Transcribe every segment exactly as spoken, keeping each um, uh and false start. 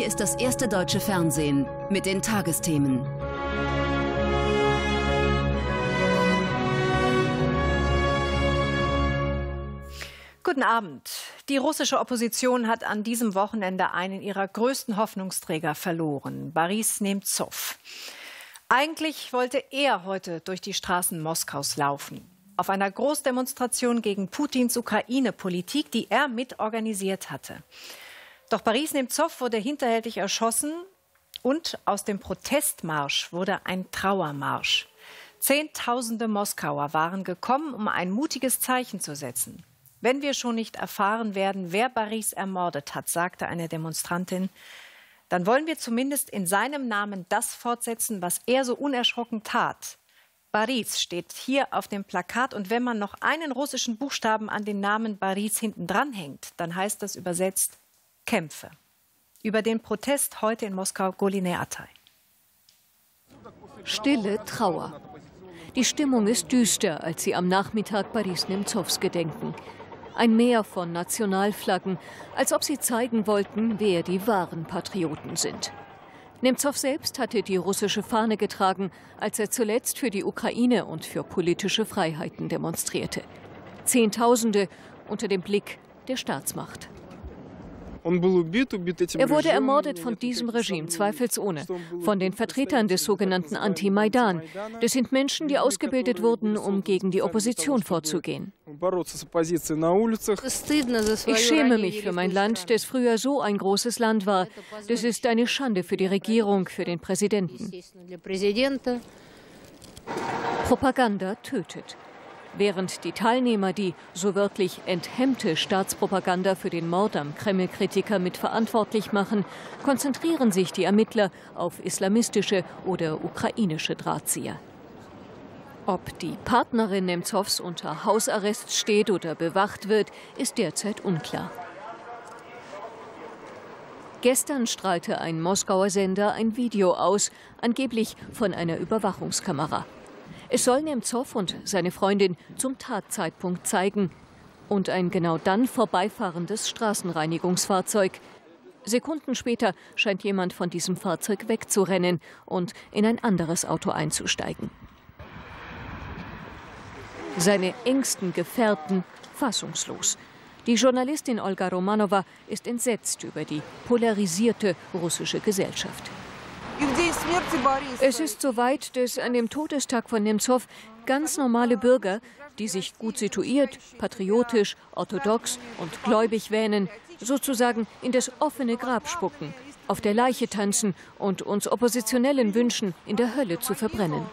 Hier ist das erste deutsche Fernsehen mit den Tagesthemen. Guten Abend. Die russische Opposition hat an diesem Wochenende einen ihrer größten Hoffnungsträger verloren, Boris Nemzow. Eigentlich wollte er heute durch die Straßen Moskaus laufen, auf einer Großdemonstration gegen Putins Ukraine-Politik, die er mitorganisiert hatte. Doch Boris Nemzow wurde hinterhältig erschossen und aus dem Protestmarsch wurde ein Trauermarsch. Zehntausende Moskauer waren gekommen, um ein mutiges Zeichen zu setzen. Wenn wir schon nicht erfahren werden, wer Boris ermordet hat, sagte eine Demonstrantin, dann wollen wir zumindest in seinem Namen das fortsetzen, was er so unerschrocken tat. Boris steht hier auf dem Plakat, und wenn man noch einen russischen Buchstaben an den Namen Boris hinten dran hängt, dann heißt das übersetzt Kämpfe. Über den Protest heute in Moskau, Goline Atay. Stille Trauer. Die Stimmung ist düster, als sie am Nachmittag Boris Nemzows gedenken. Ein Meer von Nationalflaggen, als ob sie zeigen wollten, wer die wahren Patrioten sind. Nemzow selbst hatte die russische Fahne getragen, als er zuletzt für die Ukraine und für politische Freiheiten demonstrierte. Zehntausende unter dem Blick der Staatsmacht. Er wurde ermordet von diesem Regime, zweifelsohne, von den Vertretern des sogenannten Anti-Maidan. Das sind Menschen, die ausgebildet wurden, um gegen die Opposition vorzugehen. Ich schäme mich für mein Land, das früher so ein großes Land war. Das ist eine Schande für die Regierung, für den Präsidenten. Propaganda tötet. Während die Teilnehmer die so wörtlich enthemmte Staatspropaganda für den Mord am Kreml-Kritiker mitverantwortlich machen, konzentrieren sich die Ermittler auf islamistische oder ukrainische Drahtzieher. Ob die Partnerin Nemzows unter Hausarrest steht oder bewacht wird, ist derzeit unklar. Gestern strahlte ein Moskauer Sender ein Video aus, angeblich von einer Überwachungskamera. Es soll Nemzow und seine Freundin zum Tatzeitpunkt zeigen und ein genau dann vorbeifahrendes Straßenreinigungsfahrzeug. Sekunden später scheint jemand von diesem Fahrzeug wegzurennen und in ein anderes Auto einzusteigen. Seine engsten Gefährten fassungslos. Die Journalistin Olga Romanowa ist entsetzt über die polarisierte russische Gesellschaft. Es ist so weit, dass an dem Todestag von Nemzow ganz normale Bürger, die sich gut situiert, patriotisch, orthodox und gläubig wähnen, sozusagen in das offene Grab spucken, auf der Leiche tanzen und uns Oppositionellen wünschen, in der Hölle zu verbrennen.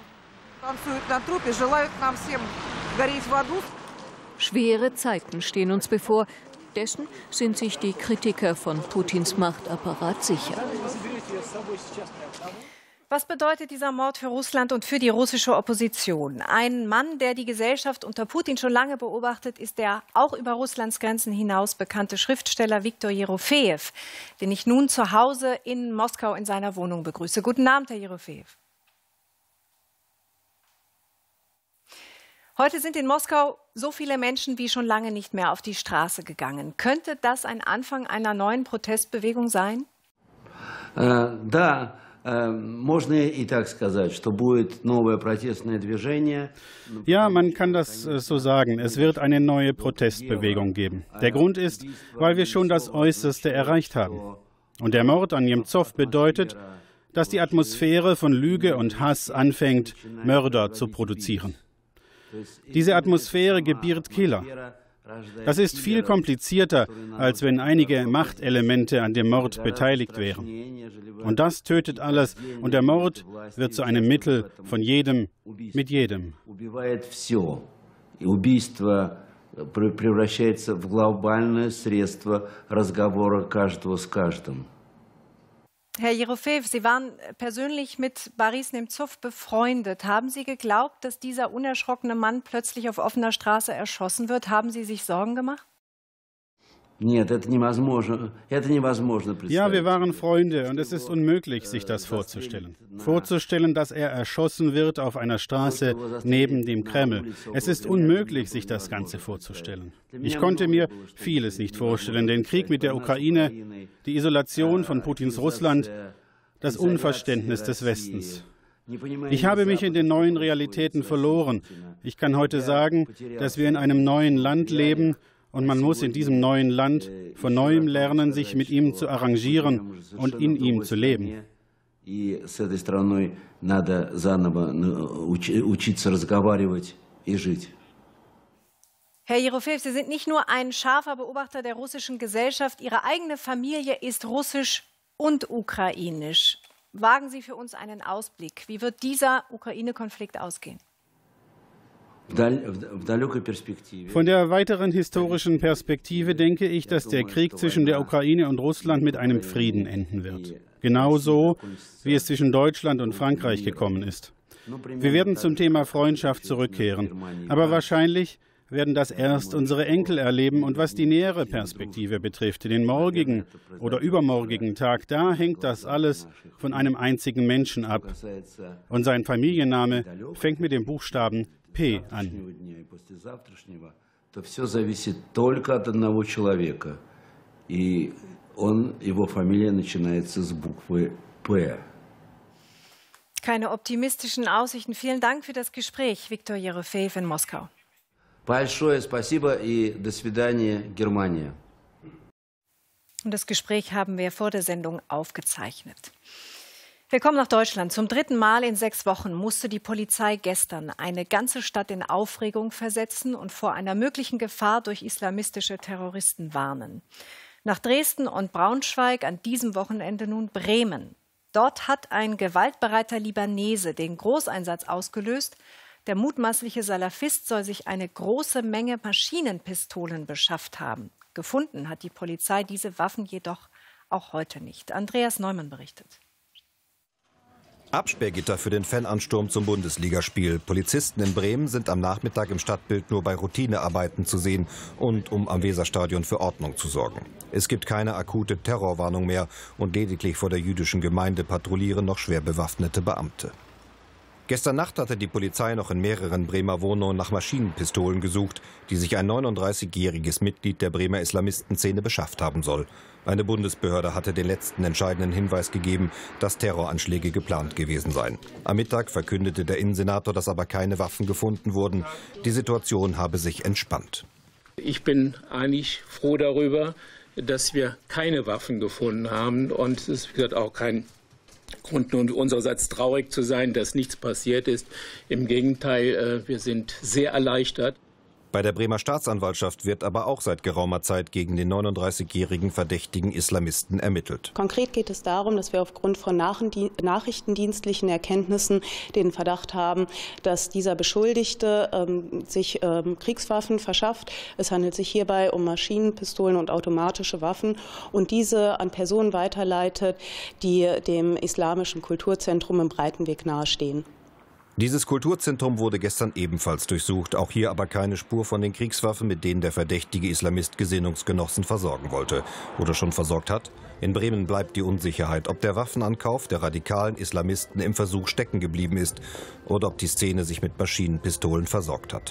Schwere Zeiten stehen uns bevor. Dessen sind sich die Kritiker von Putins Machtapparat sicher. Was bedeutet dieser Mord für Russland und für die russische Opposition? Ein Mann, der die Gesellschaft unter Putin schon lange beobachtet, ist der auch über Russlands Grenzen hinaus bekannte Schriftsteller Viktor Jerofejew, den ich nun zu Hause in Moskau in seiner Wohnung begrüße. Guten Abend, Herr Jerofejew. Heute sind in Moskau so viele Menschen wie schon lange nicht mehr auf die Straße gegangen. Könnte das ein Anfang einer neuen Protestbewegung sein? Äh, da. Ja, man kann das so sagen. Es wird eine neue Protestbewegung geben. Der Grund ist, weil wir schon das Äußerste erreicht haben. Und der Mord an Nemzow bedeutet, dass die Atmosphäre von Lüge und Hass anfängt, Mörder zu produzieren. Diese Atmosphäre gebiert Killer. Das ist viel komplizierter, als wenn einige Machtelemente an dem Mord beteiligt wären. Und das tötet alles, und der Mord wird zu einem Mittel von jedem mit jedem. Herr Jerofejew, Sie waren persönlich mit Boris Nemzow befreundet. Haben Sie geglaubt, dass dieser unerschrockene Mann plötzlich auf offener Straße erschossen wird? Haben Sie sich Sorgen gemacht? Ja, wir waren Freunde und es ist unmöglich, sich das vorzustellen. Vorzustellen, dass er erschossen wird auf einer Straße neben dem Kreml. Es ist unmöglich, sich das Ganze vorzustellen. Ich konnte mir vieles nicht vorstellen. Den Krieg mit der Ukraine, die Isolation von Putins Russland, das Unverständnis des Westens. Ich habe mich in den neuen Realitäten verloren. Ich kann heute sagen, dass wir in einem neuen Land leben. Und man muss in diesem neuen Land von neuem lernen, sich mit ihm zu arrangieren und in ihm zu leben. Herr Jerofeev, Sie sind nicht nur ein scharfer Beobachter der russischen Gesellschaft. Ihre eigene Familie ist russisch und ukrainisch. Wagen Sie für uns einen Ausblick. Wie wird dieser Ukraine-Konflikt ausgehen? Von der weiteren historischen Perspektive denke ich, dass der Krieg zwischen der Ukraine und Russland mit einem Frieden enden wird. Genauso, wie es zwischen Deutschland und Frankreich gekommen ist. Wir werden zum Thema Freundschaft zurückkehren. Aber wahrscheinlich werden das erst unsere Enkel erleben. Und was die nähere Perspektive betrifft, den morgigen oder übermorgigen Tag, da hängt das alles von einem einzigen Menschen ab. Und sein Familienname fängt mit dem Buchstaben P an. Keine optimistischen Aussichten. Vielen Dank für das Gespräch, Viktor Jerofeev in Moskau. Большое спасибо и до свидания, Германия. Und das Gespräch haben wir vor der Sendung aufgezeichnet. Wir kommen nach Deutschland. Zum dritten Mal in sechs Wochen musste die Polizei gestern eine ganze Stadt in Aufregung versetzen und vor einer möglichen Gefahr durch islamistische Terroristen warnen. Nach Dresden und Braunschweig an diesem Wochenende nun Bremen. Dort hat ein gewaltbereiter Libanese den Großeinsatz ausgelöst. Der mutmaßliche Salafist soll sich eine große Menge Maschinenpistolen beschafft haben. Gefunden hat die Polizei diese Waffen jedoch auch heute nicht. Andreas Neumann berichtet. Absperrgitter für den Fanansturm zum Bundesligaspiel. Polizisten in Bremen sind am Nachmittag im Stadtbild nur bei Routinearbeiten zu sehen und um am Weserstadion für Ordnung zu sorgen. Es gibt keine akute Terrorwarnung mehr und lediglich vor der jüdischen Gemeinde patrouillieren noch schwer bewaffnete Beamte. Gestern Nacht hatte die Polizei noch in mehreren Bremer Wohnungen nach Maschinenpistolen gesucht, die sich ein neununddreißigjähriges Mitglied der Bremer Islamistenszene beschafft haben soll. Eine Bundesbehörde hatte den letzten entscheidenden Hinweis gegeben, dass Terroranschläge geplant gewesen seien. Am Mittag verkündete der Innensenator, dass aber keine Waffen gefunden wurden. Die Situation habe sich entspannt. Ich bin eigentlich froh darüber, dass wir keine Waffen gefunden haben. Und es wird auch kein Grund unsererseits traurig zu sein, dass nichts passiert ist. Im Gegenteil, wir sind sehr erleichtert. Bei der Bremer Staatsanwaltschaft wird aber auch seit geraumer Zeit gegen den neununddreißigjährigen verdächtigen Islamisten ermittelt. Konkret geht es darum, dass wir aufgrund von nachrichtendienstlichen Erkenntnissen den Verdacht haben, dass dieser Beschuldigte ähm, sich ähm, Kriegswaffen verschafft. Es handelt sich hierbei um Maschinenpistolen und automatische Waffen und diese an Personen weiterleitet, die dem Islamischen Kulturzentrum im Breitenweg nahestehen. Dieses Kulturzentrum wurde gestern ebenfalls durchsucht, auch hier aber keine Spur von den Kriegswaffen, mit denen der verdächtige Islamist Gesinnungsgenossen versorgen wollte oder schon versorgt hat. In Bremen bleibt die Unsicherheit, ob der Waffenankauf der radikalen Islamisten im Versuch stecken geblieben ist oder ob die Szene sich mit Maschinenpistolen versorgt hat.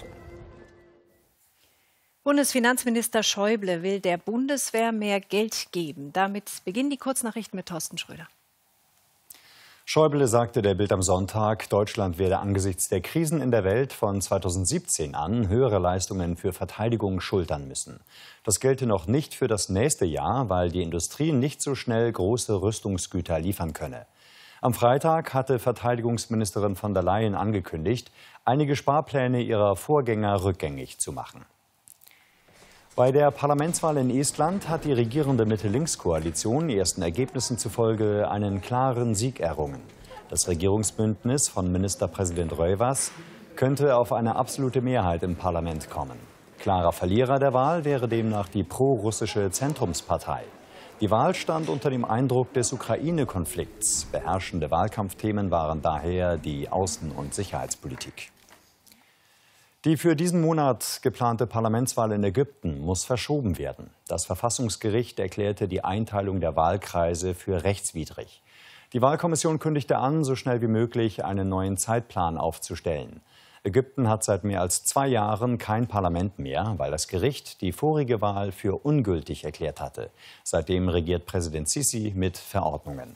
Bundesfinanzminister Schäuble will der Bundeswehr mehr Geld geben. Damit beginnen die Kurznachrichten mit Thorsten Schröder. Schäuble sagte der Bild am Sonntag, Deutschland werde angesichts der Krisen in der Welt von zweitausendsiebzehn an höhere Leistungen für Verteidigung schultern müssen. Das gelte noch nicht für das nächste Jahr, weil die Industrie nicht so schnell große Rüstungsgüter liefern könne. Am Freitag hatte Verteidigungsministerin von der Leyen angekündigt, einige Sparpläne ihrer Vorgänger rückgängig zu machen. Bei der Parlamentswahl in Estland hat die regierende Mitte-Links-Koalition ersten Ergebnissen zufolge einen klaren Sieg errungen. Das Regierungsbündnis von Ministerpräsident Röivas könnte auf eine absolute Mehrheit im Parlament kommen. Klarer Verlierer der Wahl wäre demnach die pro-russische Zentrumspartei. Die Wahl stand unter dem Eindruck des Ukraine-Konflikts. Beherrschende Wahlkampfthemen waren daher die Außen- und Sicherheitspolitik. Die für diesen Monat geplante Parlamentswahl in Ägypten muss verschoben werden. Das Verfassungsgericht erklärte die Einteilung der Wahlkreise für rechtswidrig. Die Wahlkommission kündigte an, so schnell wie möglich einen neuen Zeitplan aufzustellen. Ägypten hat seit mehr als zwei Jahren kein Parlament mehr, weil das Gericht die vorige Wahl für ungültig erklärt hatte. Seitdem regiert Präsident Sisi mit Verordnungen.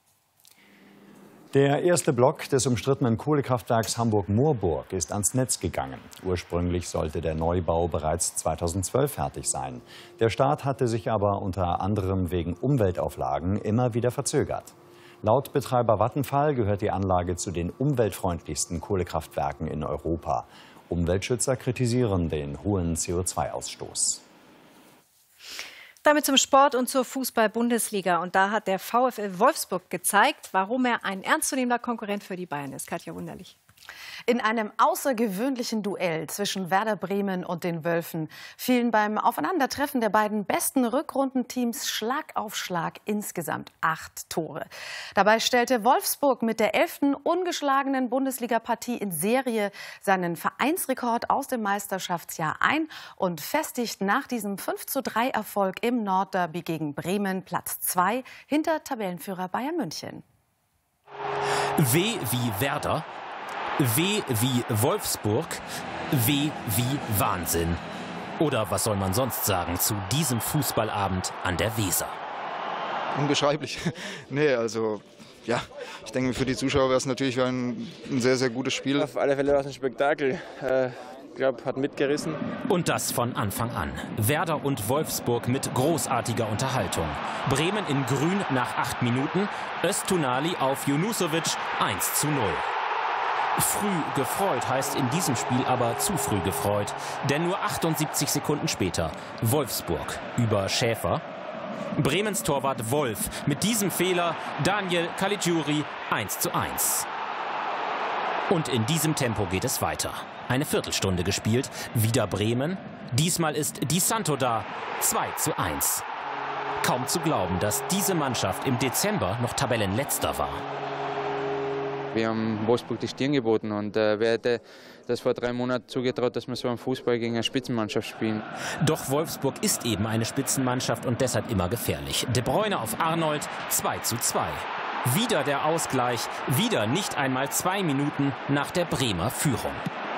Der erste Block des umstrittenen Kohlekraftwerks Hamburg-Moorburg ist ans Netz gegangen. Ursprünglich sollte der Neubau bereits zweitausendzwölf fertig sein. Der Start hatte sich aber unter anderem wegen Umweltauflagen immer wieder verzögert. Laut Betreiber Vattenfall gehört die Anlage zu den umweltfreundlichsten Kohlekraftwerken in Europa. Umweltschützer kritisieren den hohen C O zwei Ausstoß. Damit zum Sport und zur Fußball-Bundesliga. Und da hat der VfL Wolfsburg gezeigt, warum er ein ernstzunehmender Konkurrent für die Bayern ist. Katja Wunderlich. In einem außergewöhnlichen Duell zwischen Werder Bremen und den Wölfen fielen beim Aufeinandertreffen der beiden besten Rückrundenteams Schlag auf Schlag insgesamt acht Tore. Dabei stellte Wolfsburg mit der elften ungeschlagenen Bundesliga-Partie in Serie seinen Vereinsrekord aus dem Meisterschaftsjahr ein und festigt nach diesem fünf zu drei Erfolg im Nordderby gegen Bremen Platz zwei hinter Tabellenführer Bayern München. W wie Werder. W wie Wolfsburg, W wie Wahnsinn. Oder was soll man sonst sagen zu diesem Fußballabend an der Weser? Unbeschreiblich. Nee, also ja, ich denke, für die Zuschauer wäre es natürlich ein, ein sehr, sehr gutes Spiel. Auf alle Fälle war es ein Spektakel. Äh, ich glaube, hat mitgerissen. Und das von Anfang an. Werder und Wolfsburg mit großartiger Unterhaltung. Bremen in Grün nach acht Minuten, Öztunali auf Junusovic eins zu null. Früh gefreut heißt in diesem Spiel aber zu früh gefreut. Denn nur achtundsiebzig Sekunden später Wolfsburg über Schäfer. Bremens Torwart Wolf mit diesem Fehler Daniel Caligiuri eins zu eins. Und in diesem Tempo geht es weiter. Eine Viertelstunde gespielt, wieder Bremen. Diesmal ist Di Santo da, zwei zu eins. Kaum zu glauben, dass diese Mannschaft im Dezember noch Tabellenletzter war. Wir haben Wolfsburg die Stirn geboten und äh, wer hätte das vor drei Monaten zugetraut, dass wir so einen Fußball gegen eine Spitzenmannschaft spielen. Doch Wolfsburg ist eben eine Spitzenmannschaft und deshalb immer gefährlich. De Bruyne auf Arnold, zwei zu zwei. Wieder der Ausgleich, wieder nicht einmal zwei Minuten nach der Bremer Führung.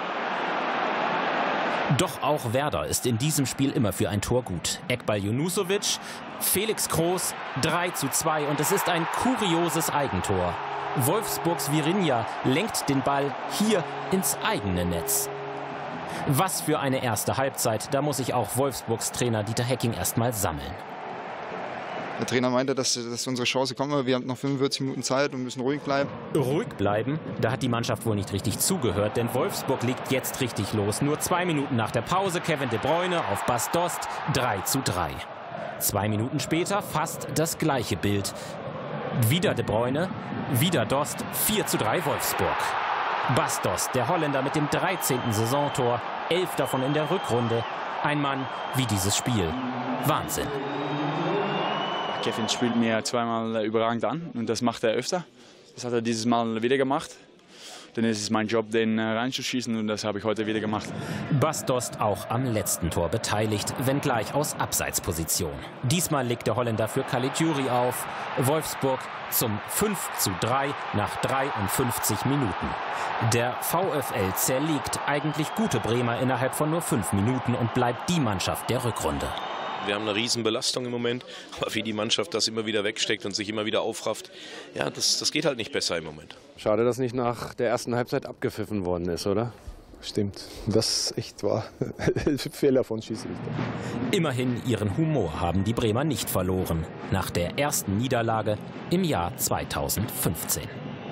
Doch auch Werder ist in diesem Spiel immer für ein Tor gut. Ekbal Junusovic, Felix Groß, drei zu zwei und es ist ein kurioses Eigentor. Wolfsburgs Virinja lenkt den Ball hier ins eigene Netz. Was für eine erste Halbzeit, da muss sich auch Wolfsburgs Trainer Dieter Hecking erst mal sammeln. Der Trainer meinte, dass, dass unsere Chance kommt, aber wir haben noch fünfundvierzig Minuten Zeit und müssen ruhig bleiben. Ruhig bleiben? Da hat die Mannschaft wohl nicht richtig zugehört, denn Wolfsburg legt jetzt richtig los. Nur zwei Minuten nach der Pause Kevin De Bruyne auf Bas Dost, drei zu drei. Zwei Minuten später fast das gleiche Bild. Wieder De Bruyne, wieder Dost, vier zu drei Wolfsburg. Bas Dost, der Holländer mit dem dreizehnten Saisontor, elf davon in der Rückrunde. Ein Mann wie dieses Spiel. Wahnsinn. Kevin spielt mir zweimal überragend an und das macht er öfter. Das hat er dieses Mal wieder gemacht. Dann ist es mein Job, den reinzuschießen und das habe ich heute wieder gemacht. Bas Dost auch am letzten Tor beteiligt, wenngleich aus Abseitsposition. Diesmal legt der Holländer für Caligiuri auf. Wolfsburg zum fünf zu drei nach dreiundfünfzig Minuten. Der VfL zerlegt eigentlich gute Bremer innerhalb von nur fünf Minuten und bleibt die Mannschaft der Rückrunde. Wir haben eine Riesenbelastung im Moment, aber wie die Mannschaft das immer wieder wegsteckt und sich immer wieder aufrafft, ja, das, das geht halt nicht besser im Moment. Schade, dass nicht nach der ersten Halbzeit abgepfiffen worden ist, oder? Stimmt, das echt war Fehler von Schiedsrichter. Immerhin ihren Humor haben die Bremer nicht verloren, nach der ersten Niederlage im Jahr zweitausendfünfzehn.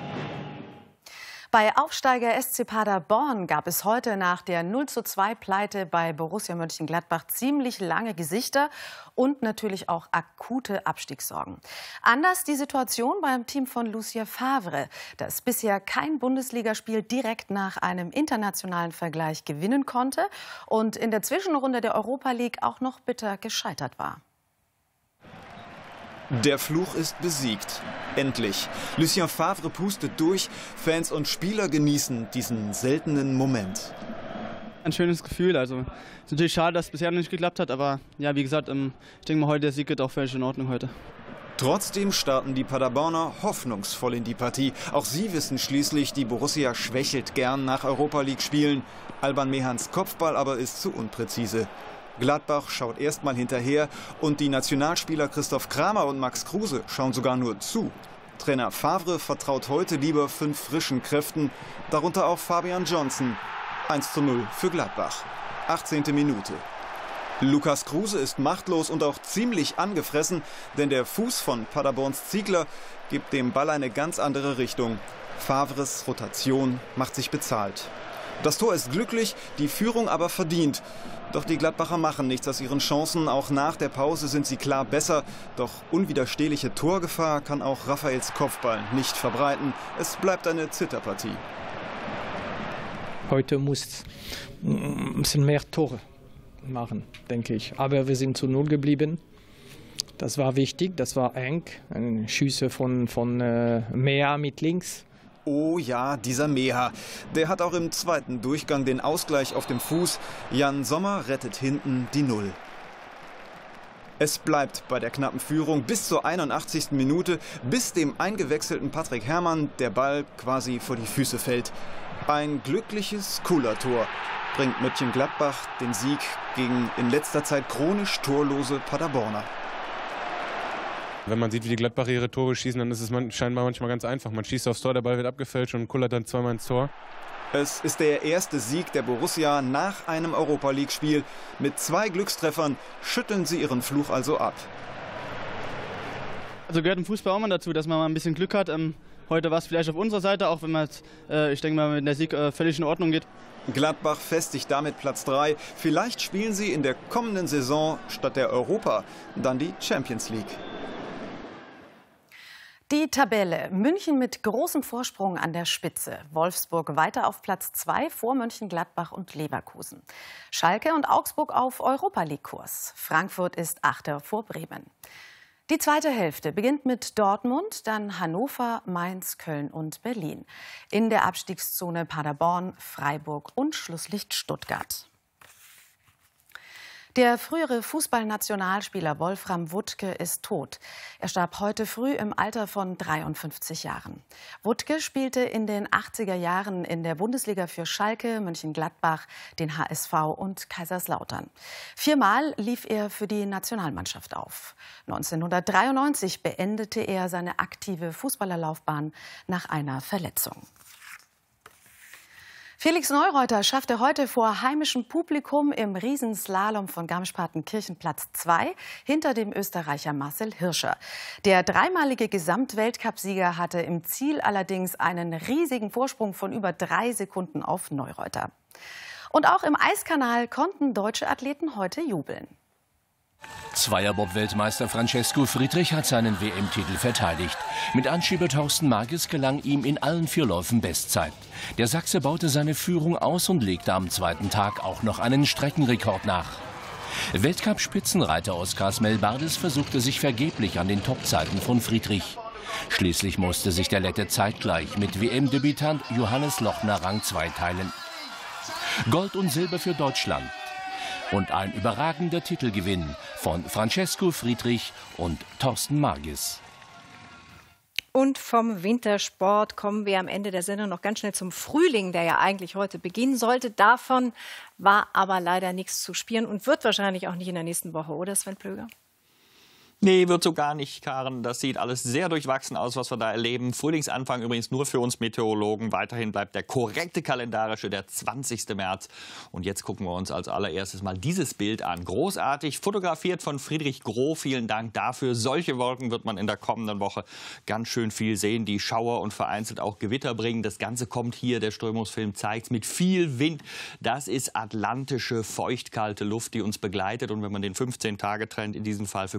Bei Aufsteiger S C Paderborn gab es heute nach der null zu zwei Pleite bei Borussia Mönchengladbach ziemlich lange Gesichter und natürlich auch akute Abstiegssorgen. Anders die Situation beim Team von Lucien Favre, das bisher kein Bundesligaspiel direkt nach einem internationalen Vergleich gewinnen konnte und in der Zwischenrunde der Europa League auch noch bitter gescheitert war. Der Fluch ist besiegt. Endlich. Lucien Favre pustet durch. Fans und Spieler genießen diesen seltenen Moment. Ein schönes Gefühl. Also, es ist natürlich schade, dass es bisher noch nicht geklappt hat, aber ja, wie gesagt, ich denke mal, heute der Sieg geht auch völlig in Ordnung heute. Trotzdem starten die Paderborner hoffnungsvoll in die Partie. Auch sie wissen schließlich, die Borussia schwächelt gern nach Europa-League-Spielen. Alban Mehans Kopfball aber ist zu unpräzise. Gladbach schaut erstmal hinterher und die Nationalspieler Christoph Kramer und Max Kruse schauen sogar nur zu. Trainer Favre vertraut heute lieber fünf frischen Kräften, darunter auch Fabian Johnson. eins zu null für Gladbach. achtzehnte Minute. Lukas Kruse ist machtlos und auch ziemlich angefressen, denn der Fuß von Paderborns Ziegler gibt dem Ball eine ganz andere Richtung. Favres Rotation macht sich bezahlt. Das Tor ist glücklich, die Führung aber verdient. Doch die Gladbacher machen nichts aus ihren Chancen. Auch nach der Pause sind sie klar besser. Doch unwiderstehliche Torgefahr kann auch Raphaels Kopfball nicht verbreiten. Es bleibt eine Zitterpartie. Heute muss ein bisschen mehr Tore machen, denke ich. Aber wir sind zu Null geblieben. Das war wichtig, das war eng. Schüsse von, von äh, Meha mit links. Oh ja, dieser Meha. Der hat auch im zweiten Durchgang den Ausgleich auf dem Fuß. Jan Sommer rettet hinten die Null. Es bleibt bei der knappen Führung bis zur einundachtzigsten Minute, bis dem eingewechselten Patrick Herrmann der Ball quasi vor die Füße fällt. Ein glückliches Cooler-Tor bringt Mönchengladbach den Sieg gegen in letzter Zeit chronisch torlose Paderborner. Wenn man sieht, wie die Gladbacher ihre Tore schießen, dann ist es man, scheinbar manchmal ganz einfach. Man schießt aufs Tor, der Ball wird abgefälscht und kullert dann zweimal ins Tor. Es ist der erste Sieg der Borussia nach einem Europa-League-Spiel. Mit zwei Glückstreffern schütteln sie ihren Fluch also ab. Also gehört im Fußball auch mal dazu, dass man mal ein bisschen Glück hat. Ähm, heute war es vielleicht auf unserer Seite, auch wenn man, äh, ich denke mal, wenn der Sieg äh, völlig in Ordnung geht. Gladbach festigt damit Platz drei. Vielleicht spielen sie in der kommenden Saison statt der Europa dann die Champions League. Die Tabelle. München mit großem Vorsprung an der Spitze. Wolfsburg weiter auf Platz zwei vor Mönchengladbach und Leverkusen. Schalke und Augsburg auf Europa-League-Kurs. Frankfurt ist Achter vor Bremen. Die zweite Hälfte beginnt mit Dortmund, dann Hannover, Mainz, Köln und Berlin. In der Abstiegszone Paderborn, Freiburg und Schlusslicht Stuttgart. Der frühere Fußballnationalspieler Wolfram Wuttke ist tot. Er starb heute früh im Alter von dreiundfünfzig Jahren. Wuttke spielte in den achtziger Jahren in der Bundesliga für Schalke, Mönchengladbach, den H S V und Kaiserslautern. Viermal lief er für die Nationalmannschaft auf. neunzehnhundertdreiundneunzig beendete er seine aktive Fußballerlaufbahn nach einer Verletzung. Felix Neureuter schaffte heute vor heimischem Publikum im Riesenslalom von Garmisch-Partenkirchen Platz zwei hinter dem Österreicher Marcel Hirscher. Der dreimalige Gesamtweltcupsieger hatte im Ziel allerdings einen riesigen Vorsprung von über drei Sekunden auf Neureuter. Und auch im Eiskanal konnten deutsche Athleten heute jubeln. Zweierbob-Weltmeister Francesco Friedrich hat seinen W M-Titel verteidigt. Mit Anschieber Thorsten Magis gelang ihm in allen vier Läufen Bestzeit. Der Sachse baute seine Führung aus und legte am zweiten Tag auch noch einen Streckenrekord nach. Weltcup-Spitzenreiter Oskar Smelbardes versuchte sich vergeblich an den Topzeiten von Friedrich. Schließlich musste sich der Lette zeitgleich mit W M-Debütant Johannes Lochner Rang zwei teilen. Gold und Silber für Deutschland. Und ein überragender Titelgewinn von Francesco Friedrich und Thorsten Magis. Und vom Wintersport kommen wir am Ende der Sendung noch ganz schnell zum Frühling, der ja eigentlich heute beginnen sollte. Davon war aber leider nichts zu spüren und wird wahrscheinlich auch nicht in der nächsten Woche, oder Sven Plöger? Nee, wird so gar nicht, Karen. Das sieht alles sehr durchwachsen aus, was wir da erleben. Frühlingsanfang übrigens nur für uns Meteorologen. Weiterhin bleibt der korrekte kalendarische, der zwanzigste März. Und jetzt gucken wir uns als allererstes mal dieses Bild an. Großartig, fotografiert von Friedrich Groh. Vielen Dank dafür. Solche Wolken wird man in der kommenden Woche ganz schön viel sehen, die Schauer und vereinzelt auch Gewitter bringen. Das Ganze kommt hier, der Strömungsfilm zeigt, mit viel Wind. Das ist atlantische, feuchtkalte Luft, die uns begleitet. Und wenn man den fünfzehn Tage Trend in diesem Fall für Konstanz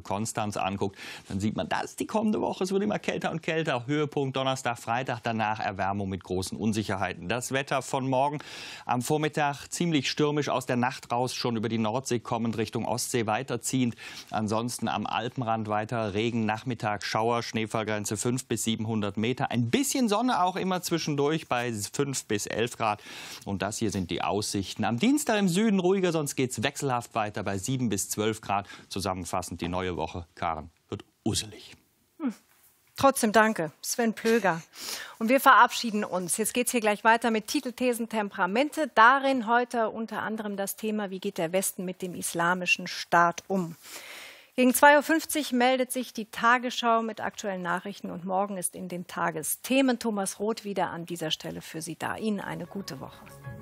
uns anguckt, dann sieht man, das ist die kommende Woche. Es wird immer kälter und kälter. Höhepunkt Donnerstag, Freitag, danach Erwärmung mit großen Unsicherheiten. Das Wetter von morgen am Vormittag ziemlich stürmisch aus der Nacht raus, schon über die Nordsee kommend, Richtung Ostsee weiterziehend. Ansonsten am Alpenrand weiter Regen, Nachmittag, Schauer, Schneefallgrenze fünf bis siebenhundert Meter. Ein bisschen Sonne auch immer zwischendurch bei fünf bis elf Grad. Und das hier sind die Aussichten. Am Dienstag im Süden ruhiger, sonst geht es wechselhaft weiter bei sieben bis zwölf Grad. Zusammenfassend die neue Woche, Karen, wird usselig. Hm. Trotzdem danke, Sven Plöger. Und wir verabschieden uns. Jetzt geht es hier gleich weiter mit Titel, Thesen, Temperamente. Darin heute unter anderem das Thema, wie geht der Westen mit dem islamischen Staat um? Gegen zwei Uhr fünfzig meldet sich die Tagesschau mit aktuellen Nachrichten und morgen ist in den Tagesthemen Thomas Roth wieder an dieser Stelle für Sie da. Ihnen eine gute Woche.